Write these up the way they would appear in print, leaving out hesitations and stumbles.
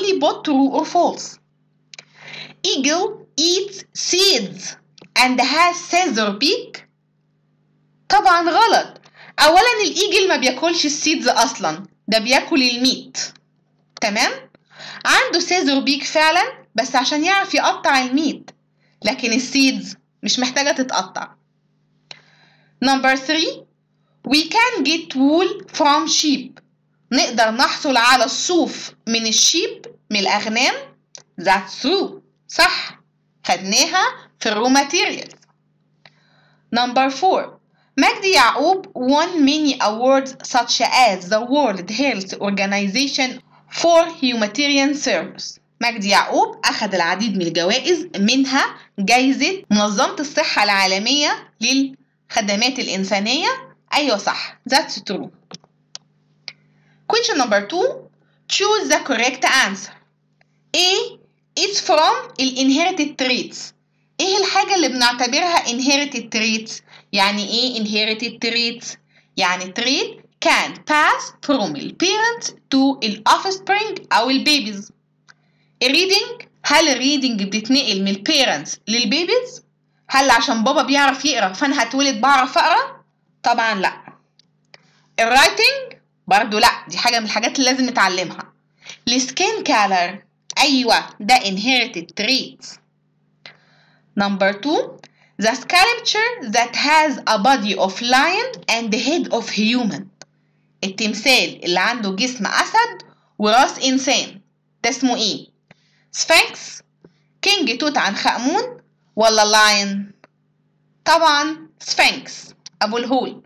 only both true or false. Eagle eats seeds and has scissor beak. طبعا غلط. اولا الايجل ما بياكلش السيدز اصلا، ده بياكل الميت. تمام؟ عنده سيزر بيك فعلا بس عشان يعرف يقطع الميت، لكن السيدز مش محتاجة تتقطع. Number 3. We can get wool from sheep. نقدر نحصل على الصوف من الشيب، من الأغنام. That's true. صح. خدناها في الرو ماتيريالز. Number 4. مجدي يعقوب won many awards such as the World Health Organization for humanitarian service. مجدي يعقوب أخذ العديد من الجوائز، منها جايزة منظمة الصحة العالمية للخدمات الإنسانية. أيوة صح. That's true. Question number 2. Choose the correct answer. A is from inherited traits. إيه الحاجة اللي بنعتبرها inherited traits؟ يعني إيه inherited traits؟ يعني trait can pass from the parents to the offspring أو البيبيز. الريدنج، هل الريدنج بتتنقل من البيرنتس للبيبيز؟ هل عشان بابا بيعرف يقرا فأنا هتولد بعرف أقرا؟ طبعا لأ. الرايتنج برضو لأ، دي حاجة من الحاجات اللي لازم نتعلمها. السكين كالر، أيوة ده inherited traits. Number 2. The sculpture that has a body of lion and the head of human. التمثال اللي عنده جسم أسد وراس إنسان، ده اسمه إيه؟ سفنكس، كينج توت عنخ آمون، ولا لاين؟ طبعا سفنكس، أبو الهول.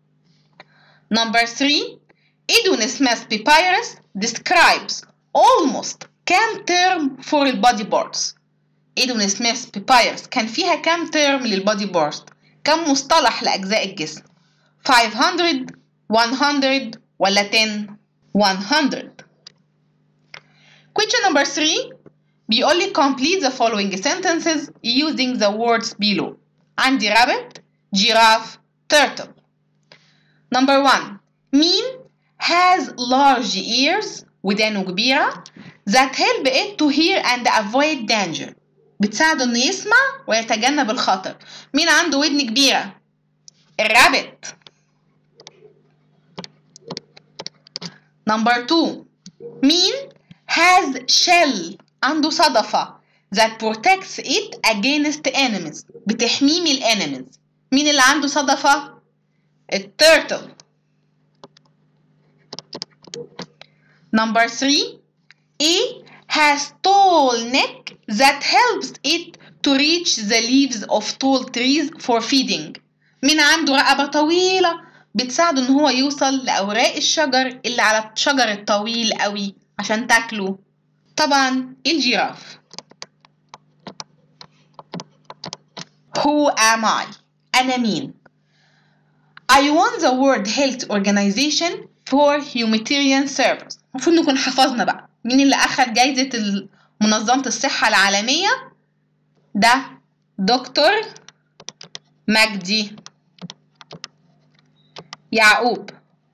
Number 3. Edwin Smith Papyrus describes almost كام term for the body parts. إدوين سميث بيبايرس كان فيها كام ترم للبادي بارت؟ كم مصطلح لأجزاء الجسم؟ 500 100 ولا 10؟ 100. Question number 3 بيقول لي complete the following sentences using the words below. عندي rabbit, giraffe, turtle. Number 1. مين has large ears ودانه كبيرة that help it to hear and avoid danger. بتساعده انه يسمع ويتجنب الخطر. مين عنده ودن كبيرة؟ الرابت. Number 2. مين has shell عنده صدفة that protects it against enemies بتحميه من الانيميز. مين اللي عنده صدفة؟ التيرتل. Number 3. A has tall neck that helps it to reach the leaves of tall trees for feeding. مين عنده رقبة طويلة بتساعده ان هو يوصل لأوراق الشجر اللي على الشجر الطويل قوي عشان تاكله؟ طبعا الجيراف. Who am I؟ أنا مين؟ I won the World Health Organization for humanitarian service. المفروض نكون حفظنا بقى مين اللي أخذ جايزة منظمة الصحة العالمية؟ ده دكتور مجدي يعقوب.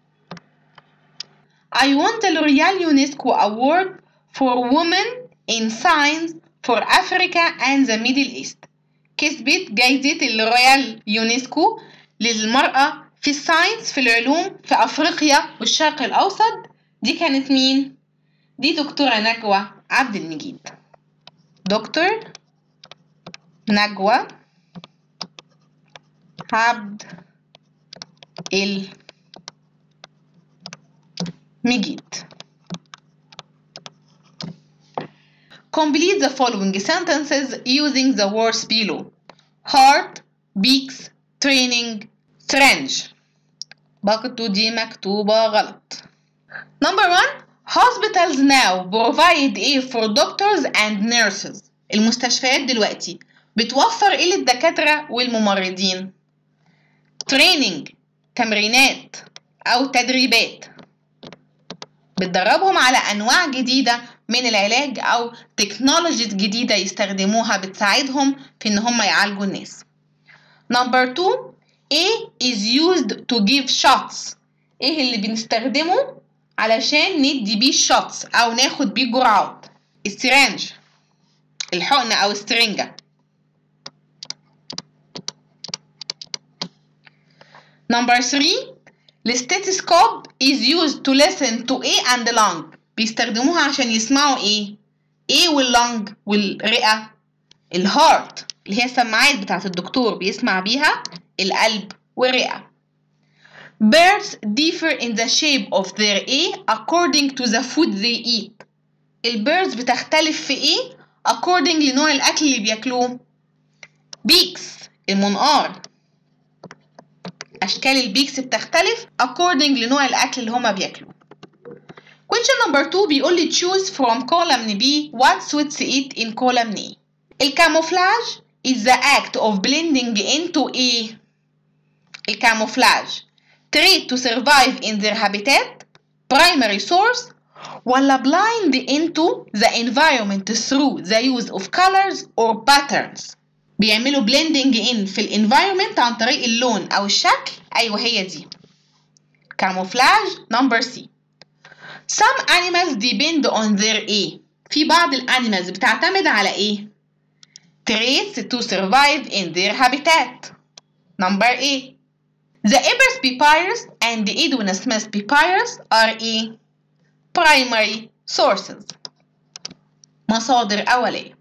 I won the L'Oreal UNESCO Award for Women in Science for Africa and the Middle East. كسبت جايزة اللوريال يونسكو للمرأة في الساينس في العلوم في أفريقيا والشرق الأوسط. دي كانت مين؟ دي دكتورة نجوى عبد المجيد. دكتور نجوى عبد المجيد. Complete the following sentences using the words below. Heart, beaks, training, syringe. برضو دي مكتوبة غلط. Number 1. Hospitals now provide aid for doctors and nurses. المستشفيات دلوقتي بتوفر ايه للدكاترة والممرضين؟ training تمرينات أو تدريبات بتدربهم على أنواع جديدة من العلاج أو تكنولوجيز جديدة يستخدموها بتساعدهم في إن هم يعالجوا الناس. Number 2. A is used to give shots. إيه اللي بنستخدمه علشان ندي بيه shots أو ناخد بيه جرعات؟ السرنج الحقنة أو السرنجة. Number 3 الستيتوسكوب is used to listen to A and lung. بيستخدموها عشان يسمعوا ايه؟ A واللنج والرئة. الهارت اللي هي السماعات بتاعت الدكتور بيسمع بيها القلب والرئة. Birds differ in the shape of their A according to the food they eat. البيردز بتختلف في ايه according لنوع الأكل اللي بياكلوه. beaks المنقار أشكال البيكس بتختلف according لنوع الأكل اللي هما بياكلوه. Question number 2 بيقول لي choose from column B what suits it in column A. الكاموفلاج is the act of blending into A. الكاموفلاج trait to survive in their habitat, primary source ولا blind into the environment through the use of colors or patterns. بيعملوا blending in في الانفايرمنت عن طريق اللون أو الشكل. أيوة هي دي camouflage. number C some animals depend on their A. في بعض الانيمالز بتعتمد على ايه؟ traits to survive in their habitat. number A the Ebers papyrus and the Edwin Smith papyrus are A primary sources مصادر أولية.